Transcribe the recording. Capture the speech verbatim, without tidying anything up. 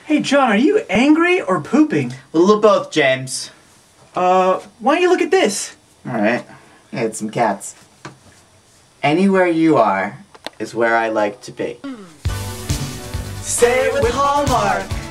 Hey, John, are you angry or pooping? A little of both, James. Uh, why don't you look at this? Alright. I had some cats. Anywhere you are is where I like to be. Say it with Hallmark!